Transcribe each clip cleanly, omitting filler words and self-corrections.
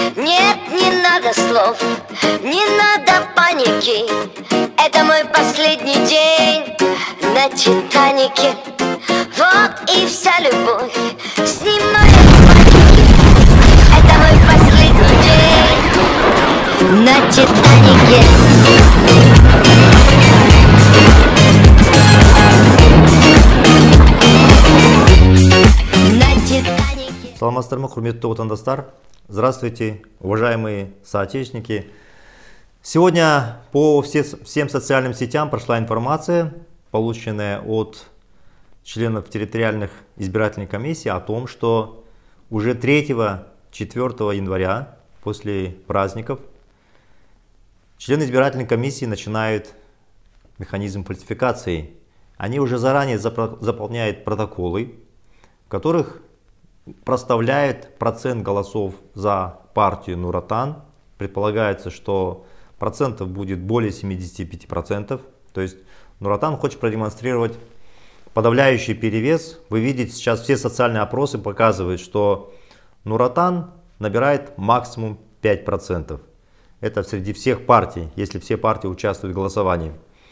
Нет, не надо слов, не надо паники. Это мой последний день на Титанике. Вот и вся любовь с немного паники. Это мой последний день на Титанике. Саламатсыздармы, құрметті отандастар. Здравствуйте, уважаемые соотечественники. Сегодня по всем социальным сетям прошла информация, полученная от членов территориальных избирательных комиссий, о том, что уже 3-4 января, после праздников, члены избирательной комиссии начинают механизм фальсификации. Они уже заранее заполняют протоколы, в которых проставляет процент голосов за партию Нур-Отан. Предполагается, что процентов будет более 75%. То есть Нур-Отан хочет продемонстрировать подавляющий перевес. Вы видите, сейчас все социальные опросы показывают, что Нур-Отан набирает максимум 5%. Это среди всех партий, если все партии участвуют в голосовании.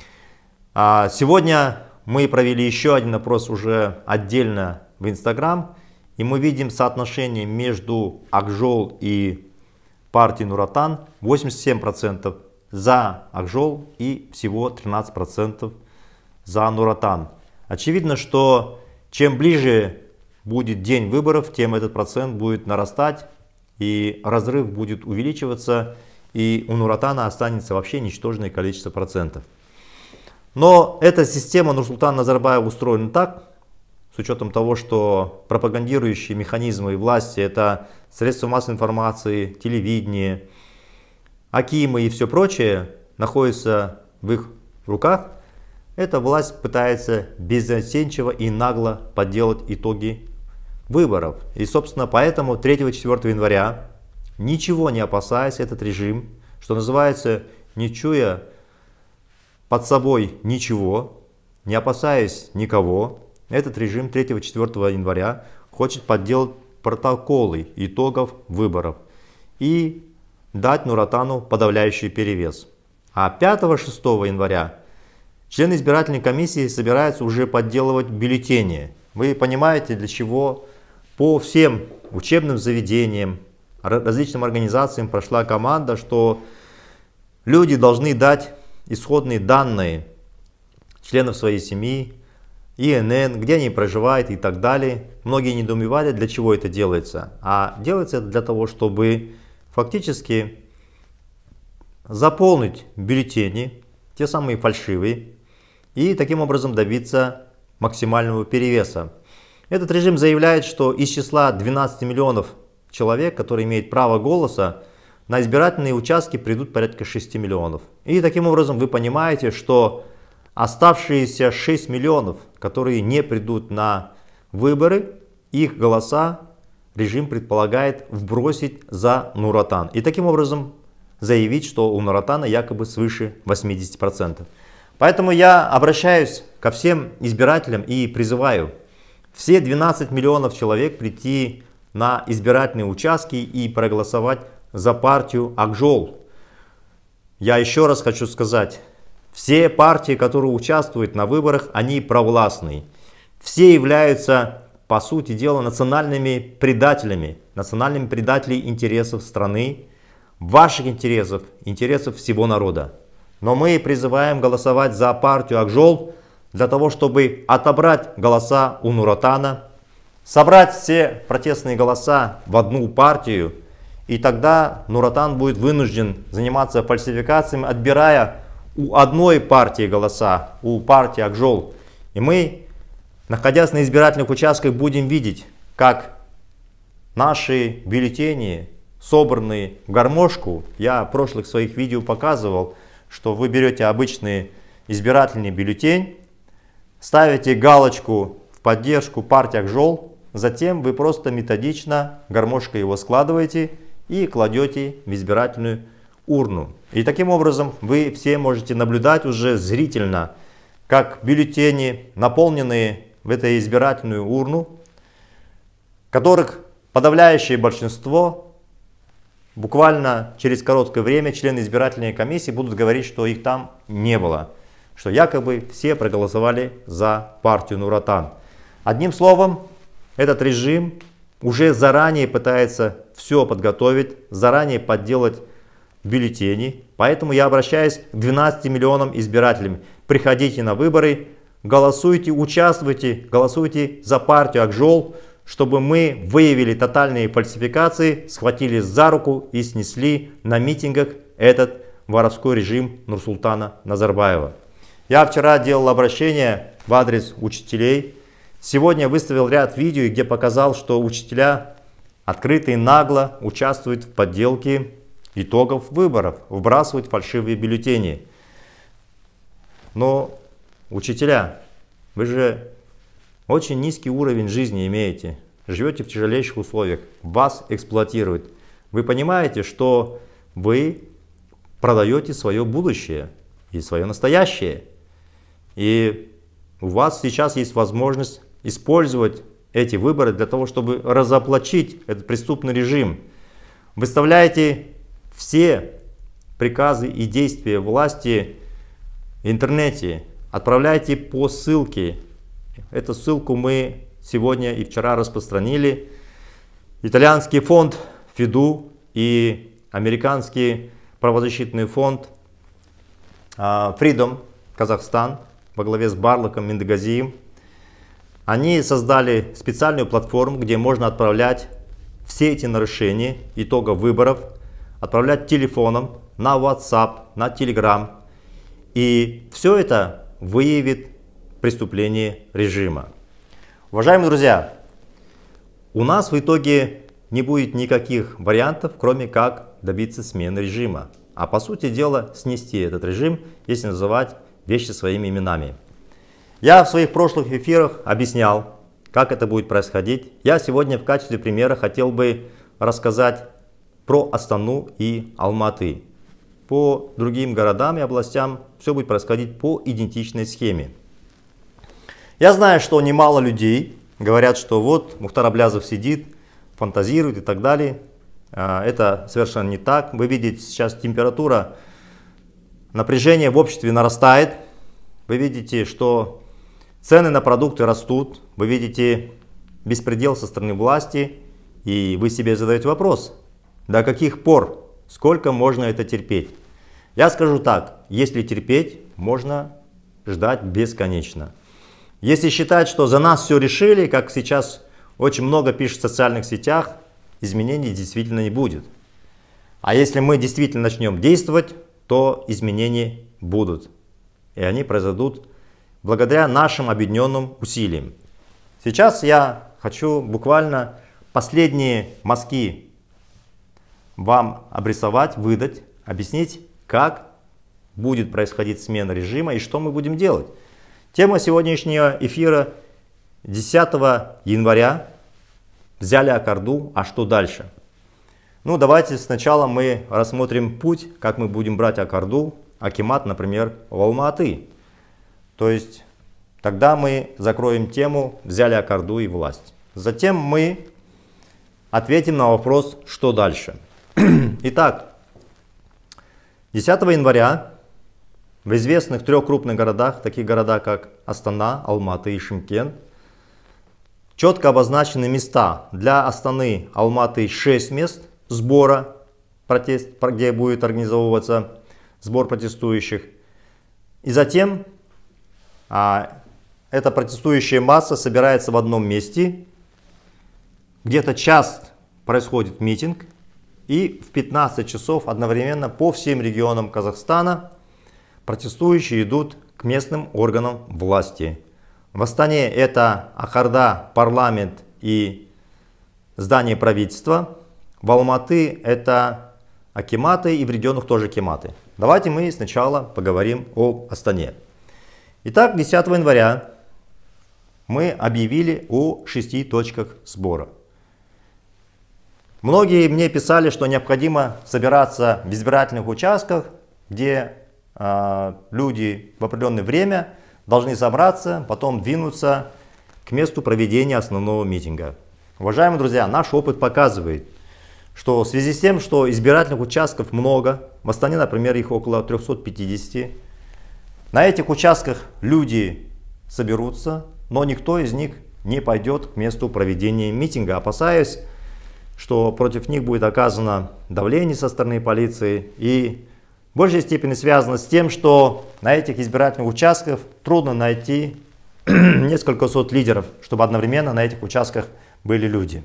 Сегодня мы провели еще один опрос уже отдельно в Instagram. И мы видим соотношение между Акжол и партией Нур-Отан 87% за Акжол и всего 13% за Нур-Отан. Очевидно, что чем ближе будет день выборов, тем этот процент будет нарастать и разрыв будет увеличиваться, и у Нур-Отана останется вообще ничтожное количество процентов. Но эта система Нурсултана Назарбаева устроена так, с учетом того, что пропагандирующие механизмы власти — это средства массовой информации, телевидение, акимы и все прочее находятся в их руках, эта власть пытается беззастенчиво и нагло подделать итоги выборов. И, собственно, поэтому 3-4 января, ничего не опасаясь, этот режим, что называется, не чуя под собой ничего, не опасаясь никого, этот режим 3-4 января хочет подделать протоколы итогов выборов и дать Нур-Отану подавляющий перевес. А 5-6 января члены избирательной комиссии собираются уже подделывать бюллетени. Вы понимаете, для чего по всем учебным заведениям, различным организациям прошла команда, что люди должны дать исходные данные членов своей семьи, ИНН, где они проживают и так далее. Многие недоумевали, для чего это делается. А делается это для того, чтобы фактически заполнить бюллетени, те самые фальшивые, и таким образом добиться максимального перевеса. Этот режим заявляет, что из числа 12 миллионов человек, которые имеют право голоса, на избирательные участки придут порядка 6 миллионов. И таким образом вы понимаете, что оставшиеся 6 миллионов, которые не придут на выборы, их голоса режим предполагает вбросить за Нур-Отан. И таким образом заявить, что у Нур-Отана якобы свыше 80%. Поэтому я обращаюсь ко всем избирателям и призываю все 12 миллионов человек прийти на избирательные участки и проголосовать за партию Акжол. Я еще раз хочу сказать, все партии, которые участвуют на выборах, они провластные. Все являются, по сути дела, национальными предателями интересов страны, ваших интересов, интересов всего народа. Но мы призываем голосовать за партию Акжол для того, чтобы отобрать голоса у Нур-Отана, собрать все протестные голоса в одну партию, и тогда Нур-Отан будет вынужден заниматься фальсификациями, отбирая у одной партии голоса, у партии Акжол. И мы, находясь на избирательных участках, будем видеть, как наши бюллетени, собранные в гармошку, я в прошлых своих видео показывал, что вы берете обычный избирательный бюллетень, ставите галочку в поддержку партии Акжол, затем вы просто методично гармошкой его складываете и кладете в избирательную урну. И таким образом вы все можете наблюдать уже зрительно, как бюллетени, наполненные в эту избирательную урну, которых подавляющее большинство буквально через короткое время члены избирательной комиссии будут говорить, что их там не было, что якобы все проголосовали за партию Нур Отан. Одним словом, этот режим уже заранее пытается все подготовить, заранее подделать бюллетени. Поэтому я обращаюсь к 12 миллионам избирателям. Приходите на выборы, голосуйте, участвуйте, голосуйте за партию Акжол, чтобы мы выявили тотальные фальсификации, схватили за руку и снесли на митингах этот воровской режим Нурсултана Назарбаева. Я вчера делал обращение в адрес учителей. Сегодня выставил ряд видео, где показал, что учителя открыто и нагло участвуют в подделке итогов выборов, вбрасывают фальшивые бюллетени. Но, учителя, вы же очень низкий уровень жизни имеете, живете в тяжелейших условиях, вас эксплуатируют. Вы понимаете, что вы продаете свое будущее и свое настоящее. И у вас сейчас есть возможность использовать эти выборы для того, чтобы разоблачить этот преступный режим. Выставляете все приказы и действия власти в интернете, отправляйте по ссылке. Эту ссылку мы сегодня и вчера распространили. Итальянский фонд ФИДУ и американский правозащитный фонд Freedom Казахстан во главе с Барлоком Миндегазием, они создали специальную платформу, где можно отправлять все эти нарушения итогов выборов, отправлять телефоном, на WhatsApp, на Telegram. И все это выявит преступление режима. Уважаемые друзья, у нас в итоге не будет никаких вариантов, кроме как добиться смены режима. А по сути дела снести этот режим, если называть вещи своими именами. Я в своих прошлых эфирах объяснял, как это будет происходить. Я сегодня в качестве примера хотел бы рассказать про Астану и Алматы. По другим городам и областям все будет происходить по идентичной схеме. Я знаю, что немало людей говорят, что вот Мухтар Аблязов сидит, фантазирует и так далее. Это совершенно не так. Вы видите, сейчас температура напряжения в обществе нарастает. Вы видите, что цены на продукты растут. Вы видите беспредел со стороны власти. И вы себе задаете вопрос, до каких пор, сколько можно это терпеть? Я скажу так, если терпеть, можно ждать бесконечно. Если считать, что за нас все решили, как сейчас очень много пишут в социальных сетях, изменений действительно не будет. А если мы действительно начнем действовать, то изменения будут. И они произойдут благодаря нашим объединенным усилиям. Сейчас я хочу буквально последние мазки вам обрисовать, выдать, объяснить, как будет происходить смена режима и что мы будем делать. Тема сегодняшнего эфира 10 января. Взяли Акарду, а что дальше? Ну, давайте сначала мы рассмотрим путь, как мы будем брать Акарду, акимат, например, в Алматы. То есть, тогда мы закроем тему «Взяли Акарду и власть». Затем мы ответим на вопрос, что дальше. Итак, 10 января в известных 3 крупных городах, таких городах, как Астана, Алматы и Шымкент, четко обозначены места. Для Астаны, Алматы 6 мест сбора, где будет организовываться сбор протестующих. И затем эта протестующая масса собирается в одном месте. Где-то час происходит митинг. И в 15 часов одновременно по всем регионам Казахстана протестующие идут к местным органам власти. В Астане это Акарда, парламент и здание правительства. В Алматы это акиматы и в регионах тоже акиматы. Давайте мы сначала поговорим об Астане. Итак, 10 января мы объявили о 6 точках сбора. Многие мне писали, что необходимо собираться в избирательных участках, где люди в определенное время должны собраться, потом двинуться к месту проведения основного митинга. Уважаемые друзья, наш опыт показывает, что в связи с тем, что избирательных участков много, в Астане, например, их около 350, на этих участках люди соберутся, но никто из них не пойдет к месту проведения митинга, опасаясь, что против них будет оказано давление со стороны полиции, и в большей степени связано с тем, что на этих избирательных участках трудно найти несколько сот лидеров, чтобы одновременно на этих участках были люди.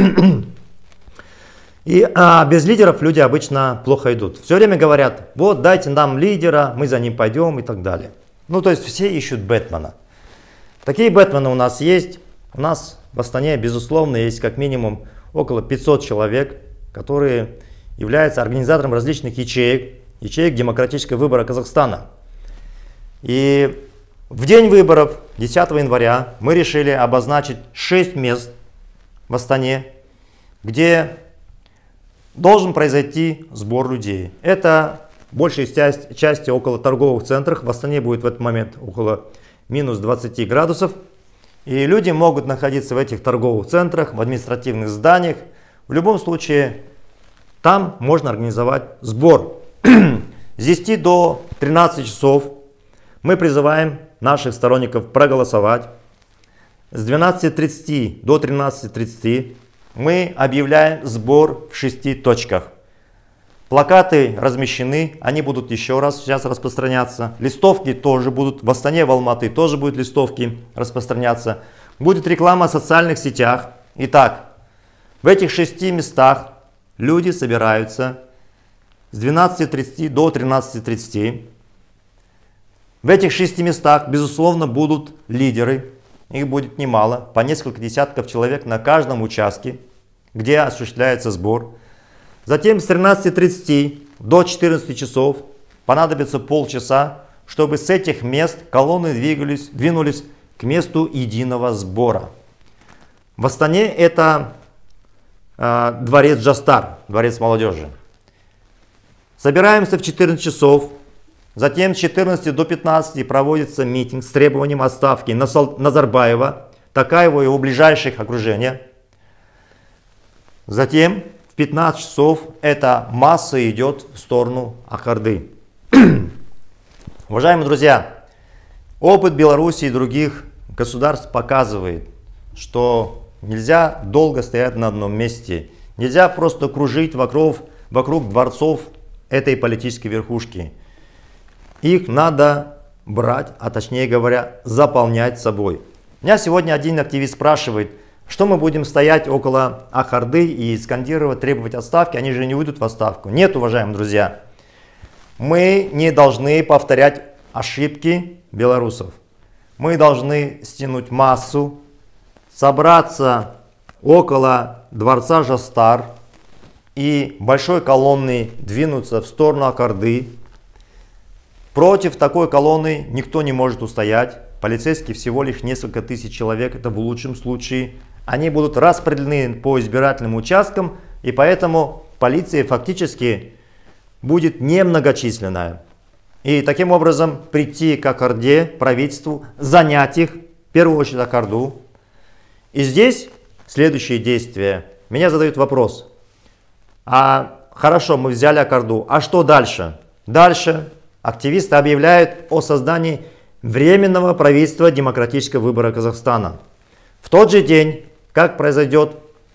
И без лидеров люди обычно плохо идут. Все время говорят, вот дайте нам лидера, мы за ним пойдем и так далее. Ну то есть все ищут Бэтмена. Такие Бэтмены у нас есть. У нас в Астане, безусловно, есть как минимум около 500 человек, которые являются организатором различных ячеек демократического выбора Казахстана. И в день выборов, 10 января, мы решили обозначить 6 мест в Астане, где должен произойти сбор людей. Это большей части около торговых центров. В Астане будет в этот момент около минус 20 градусов. И люди могут находиться в этих торговых центрах, в административных зданиях. В любом случае, там можно организовать сбор. С 10 до 13 часов мы призываем наших сторонников проголосовать. С 12:30 до 13:30 мы объявляем сбор в 6 точках. Плакаты размещены, они будут еще раз сейчас распространяться. Листовки тоже будут, в Астане, в Алматы тоже будут листовки распространяться. Будет реклама в социальных сетях. Итак, в этих 6 местах люди собираются с 12:30 до 13:30. В этих 6 местах, безусловно, будут лидеры. Их будет немало, по несколько десятков человек на каждом участке, где осуществляется сбор. Затем с 13:30 до 14 часов понадобится полчаса, чтобы с этих мест колонны двинулись к месту единого сбора. В Астане это дворец Джастар, дворец молодежи. Собираемся в 14 часов. Затем с 14 до 15 проводится митинг с требованием отставки Назарбаева, Токаева и его ближайших окружения. Затем в 15 часов эта масса идет в сторону Ахарды. Уважаемые друзья, опыт Беларуси и других государств показывает, что нельзя долго стоять на одном месте. Нельзя просто кружить вокруг дворцов этой политической верхушки. Их надо брать, а точнее говоря, заполнять собой. Меня сегодня один активист спрашивает, что мы будем стоять около Ахарды и скандировать, требовать отставки, они же не уйдут в отставку. Нет, уважаемые друзья, мы не должны повторять ошибки белорусов. Мы должны стянуть массу, собраться около дворца Жастар и большой колонной двинуться в сторону Ахарды. Против такой колонны никто не может устоять. Полицейские всего лишь несколько тысяч человек, это в лучшем случае. Они будут распределены по избирательным участкам, и поэтому полиция фактически будет немногочисленная. И таким образом прийти к Ахарде, правительству, занять их, в первую очередь Ахарду. И здесь следующие действия. Меня задают вопрос. Хорошо, мы взяли Ахарду, а что дальше? Дальше активисты объявляют о создании Временного правительства демократического выбора Казахстана. В тот же день, как произойдет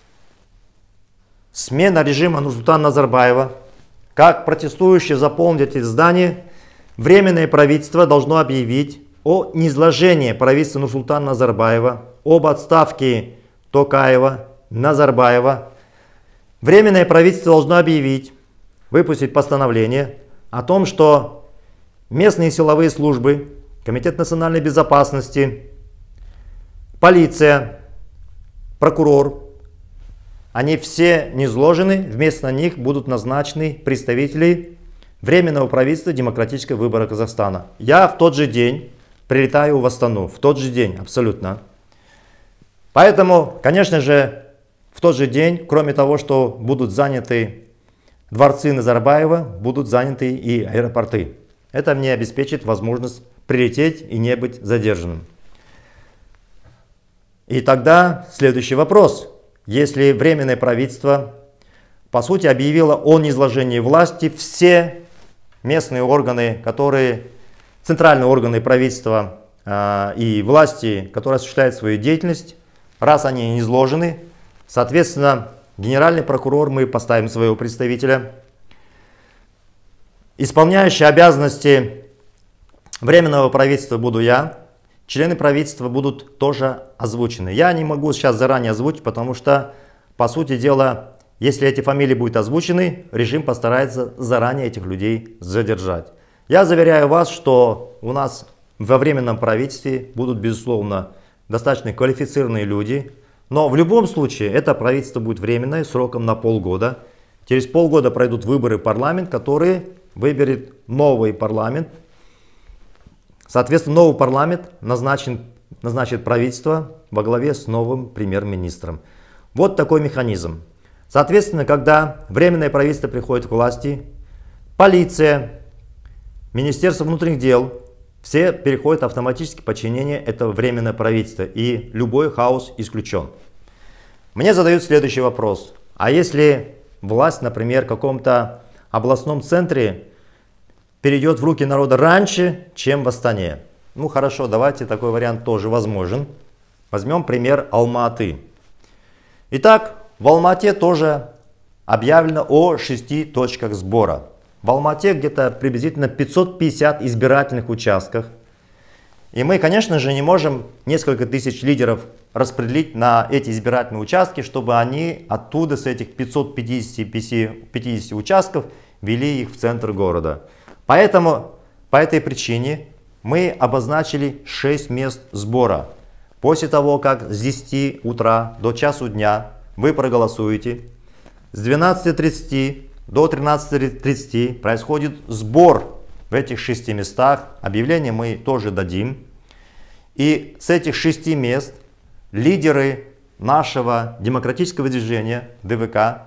смена режима Нурсултана Назарбаева, как протестующие заполнят эти здания, Временное правительство должно объявить о низложении правительства Нурсултана Назарбаева, об отставке Токаева, Назарбаева. Временное правительство должно объявить, выпустить постановление о том, что местные силовые службы, Комитет национальной безопасности, полиция, прокурор, они все низложены, вместо них будут назначены представители Временного правительства демократического выбора Казахстана. Я в тот же день прилетаю в Астану, в тот же день, абсолютно. Поэтому, конечно же, в тот же день, кроме того, что будут заняты дворцы Назарбаева, будут заняты и аэропорты. Это мне обеспечит возможность прилететь и не быть задержанным. И тогда следующий вопрос. Если Временное правительство по сути, объявила о низложении власти все местные органы, центральные органы правительства и власти, которые осуществляют свою деятельность. Раз они низложены, соответственно, генеральный прокурор, мы поставим своего представителя. Исполняющий обязанности временного правительства буду я. Члены правительства будут тоже озвучены. Я не могу сейчас заранее озвучить, потому что, по сути дела, если эти фамилии будут озвучены, режим постарается заранее этих людей задержать. Я заверяю вас, что у нас во временном правительстве будут, безусловно, достаточно квалифицированные люди. Но в любом случае это правительство будет временное, сроком на полгода. Через полгода пройдут выборы в парламент, который выберет новый парламент. Соответственно, новый парламент назначит правительство во главе с новым премьер-министром. Вот такой механизм. Соответственно, когда временное правительство приходит к власти, полиция, Министерство внутренних дел, все переходят автоматически в подчинение этого временного правительства, и любой хаос исключен. Мне задают следующий вопрос. А если власть, например, в каком-то областном центре перейдет в руки народа раньше, чем в Астане? Ну хорошо, давайте, такой вариант тоже возможен. Возьмем пример Алма-Аты. Итак, в Алма-Ате тоже объявлено о 6 точках сбора. В Алма-Ате где-то приблизительно 550 избирательных участков. И мы, конечно же, не можем несколько тысяч лидеров распределить на эти избирательные участки, чтобы они оттуда, с этих 550 участков, вели их в центр города. Поэтому, по этой причине, мы обозначили 6 мест сбора. После того, как с 10 утра до часу дня вы проголосуете, с 12:30 до 13:30 происходит сбор в этих 6 местах. Объявление мы тоже дадим. И с этих 6 мест лидеры нашего демократического движения ДВК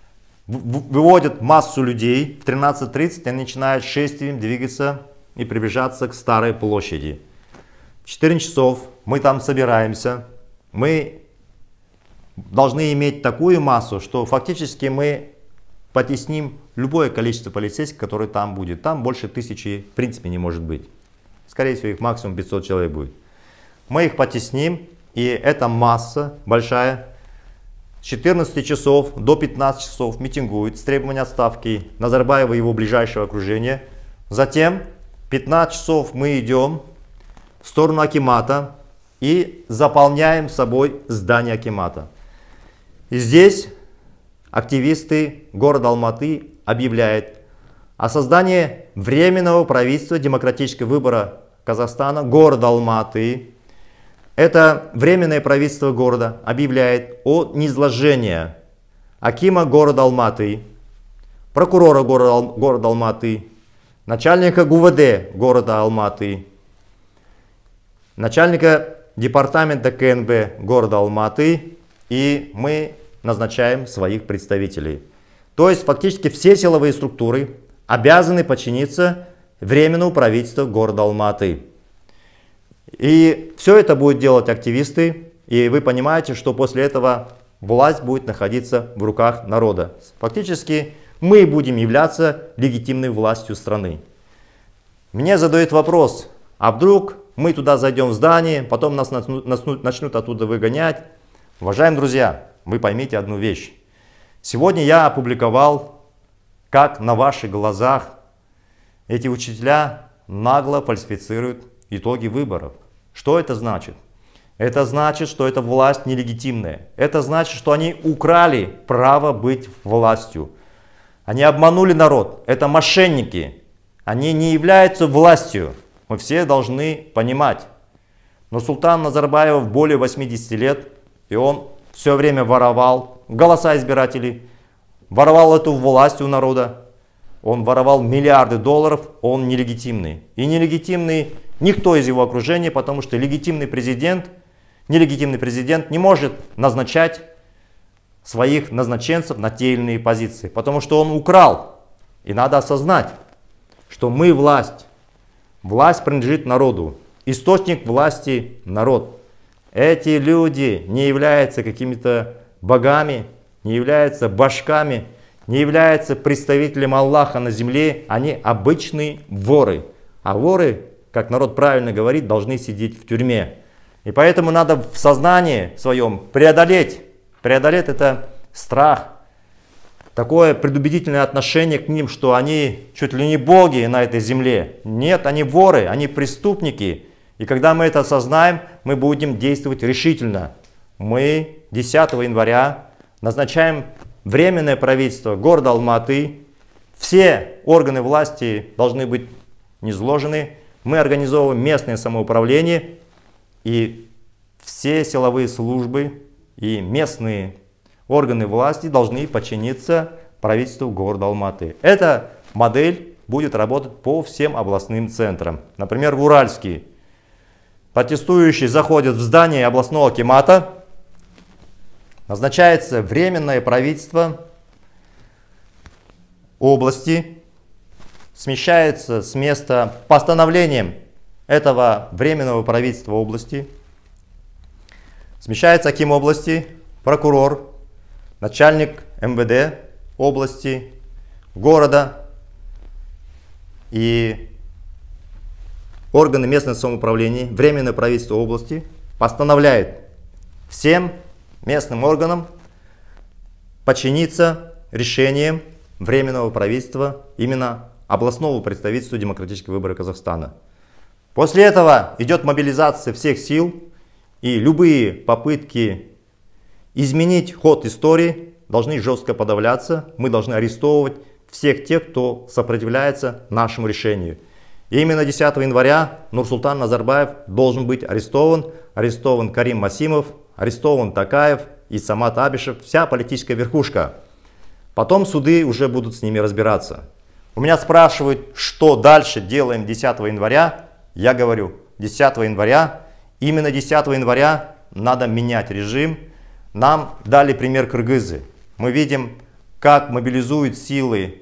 выводят массу людей. В 13:30 они начинают шествием двигаться и приближаться к Старой площади. В 14 часов мы там собираемся. Мы должны иметь такую массу, что фактически мы потесним любое количество полицейских, которое там будет. Там больше 1000 в принципе не может быть. Скорее всего, их максимум 500 человек будет. Мы их потесним, и эта масса большая с 14 часов до 15 часов митингует с требованием отставки Назарбаева и его ближайшего окружения. Затем в 15 часов мы идем в сторону Акимата и заполняем собой здание Акимата. И здесь активисты города Алматы объявляют о создании Временного правительства демократического выбора Казахстана города Алматы. Это Временное правительство города объявляет о низложении акима города Алматы, прокурора города Алматы, начальника ГУВД города Алматы, начальника департамента КНБ города Алматы, и мы назначаем своих представителей. То есть фактически все силовые структуры обязаны подчиниться Временному правительству города Алматы. И все это будут делать активисты, и вы понимаете, что после этого власть будет находиться в руках народа. Фактически мы будем являться легитимной властью страны. Мне задают вопрос, а вдруг мы туда зайдем в здание, потом нас начнут оттуда выгонять? Уважаемые друзья, вы поймите одну вещь. Сегодня я опубликовал, как на ваших глазах эти учителя нагло фальсифицируют итоги выборов. Что это значит? Это значит, что эта власть нелегитимная. Это значит, что они украли право быть властью. Они обманули народ. Это мошенники. Они не являются властью. Мы все должны понимать. Но Султан Назарбаев более 80 лет, и он все время воровал голоса избирателей, воровал эту власть у народа. Он воровал миллиарды долларов, он нелегитимный. И нелегитимный никто из его окружения, потому что нелегитимный президент не может назначать своих назначенцев на те или иные позиции, потому что он украл. И надо осознать, что мы власть. Власть принадлежит народу. Источник власти – народ. Эти люди не являются какими-то богами, не являются башками, не является представителем Аллаха на земле, они обычные воры. А воры, как народ правильно говорит, должны сидеть в тюрьме. И поэтому надо в сознании своем преодолеть это страх, такое предубедительное отношение к ним, что они чуть ли не боги на этой земле. Нет, они воры, они преступники. И когда мы это осознаем, мы будем действовать решительно. Мы 10 января назначаем временное правительство города Алматы. Все органы власти должны быть низложены. Мы организовываем местное самоуправление. И все силовые службы и местные органы власти должны подчиниться правительству города Алматы. Эта модель будет работать по всем областным центрам. Например, в Уральске протестующие заходят в здание областного акимата, назначается временное правительство области, смещается с места постановлением этого временного правительства области, смещается аким области, прокурор, начальник МВД области, города, и органы местного самоуправления, временное правительство области постановляет всем местным органам подчиниться решениям временного правительства именно областного представительства демократических выборов Казахстана. После этого идет мобилизация всех сил, и любые попытки изменить ход истории должны жестко подавляться. Мы должны арестовывать всех тех, кто сопротивляется нашему решению. И именно 10 января Нурсултан Назарбаев должен быть арестован. Арестован Карим Масимов, арестован Такаев и Самат Абишев, вся политическая верхушка. Потом суды уже будут с ними разбираться. У меня спрашивают, что дальше делаем 10 января. Я говорю, 10 января, именно 10 января надо менять режим. Нам дали пример кыргызы. Мы видим, как мобилизуют силы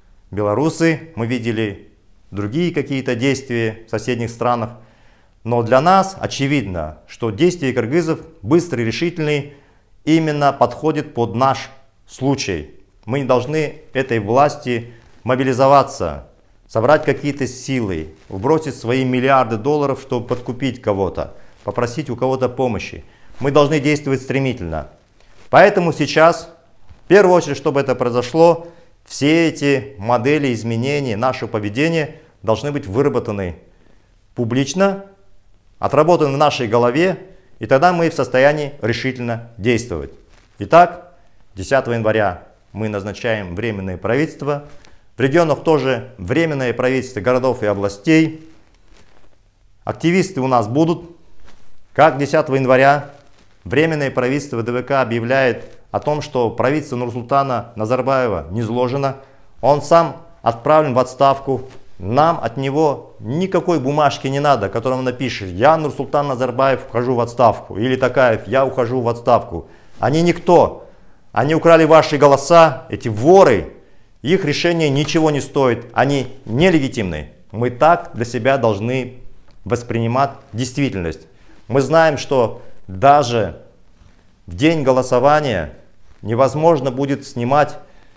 белорусы. Мы видели другие какие-то действия в соседних странах. Но для нас очевидно, что действия кыргызов быстрые, решительные, именно подходят под наш случай. Мы не должны этой власти мобилизоваться, собрать какие-то силы, вбросить свои миллиарды долларов, чтобы подкупить кого-то, попросить у кого-то помощи. Мы должны действовать стремительно. Поэтому сейчас, в первую очередь, чтобы это произошло, все эти модели изменений нашего поведения должны быть выработаны публично, отработаны в нашей голове, и тогда мы в состоянии решительно действовать. Итак, 10 января мы назначаем временное правительство. В регионах тоже временное правительство городов и областей. Активисты у нас будут. Как 10 января временное правительство ДВК объявляет о том, что правительство Нурсултана Назарбаева низложено. Он сам отправлен в отставку. Нам от него никакой бумажки не надо, которым он напишет: я, Нурсултан Назарбаев, ухожу в отставку. Или Такаев: я ухожу в отставку. Они никто. Они украли ваши голоса, эти воры. Их решение ничего не стоит. Они нелегитимны. Мы так для себя должны воспринимать действительность. Мы знаем, что даже в день голосования невозможно будет снимать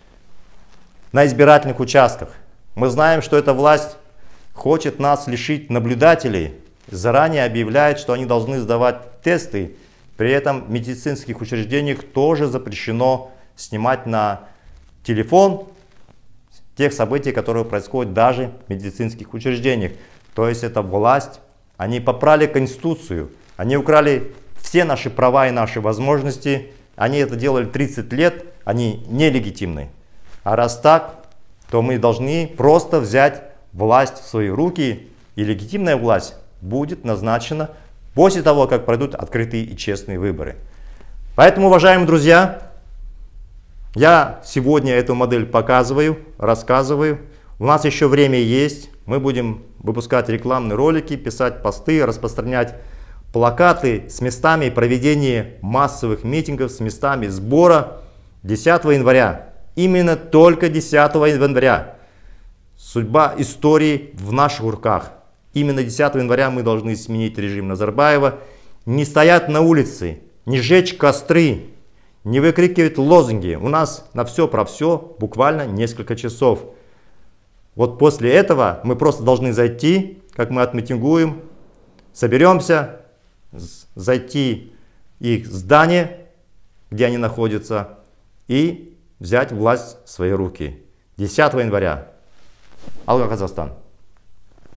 на избирательных участках. Мы знаем, что эта власть хочет нас лишить наблюдателей, заранее объявляет, что они должны сдавать тесты. При этом в медицинских учреждениях тоже запрещено снимать на телефон тех событий, которые происходят даже в медицинских учреждениях. То есть эта власть, они попрали Конституцию, они украли все наши права и наши возможности. Они это делали 30 лет, они нелегитимны. А раз так, то мы должны просто взять власть в свои руки, и легитимная власть будет назначена после того, как пройдут открытые и честные выборы. Поэтому, уважаемые друзья, я сегодня эту модель показываю, рассказываю. У нас еще время есть. Мы будем выпускать рекламные ролики, писать посты, распространять плакаты с местами проведения массовых митингов, с местами сбора 10 января. Именно только 10 января. Судьба истории в наших руках. Именно 10 января мы должны сменить режим Назарбаева. Не стоять на улице, не жечь костры, не выкрикивать лозунги. У нас на все про все буквально несколько часов. Вот после этого мы просто должны зайти, как мы отмитингуем, соберемся, зайти в их здание, где они находятся, и взять власть в свои руки. 10 января. Алга, Казахстан.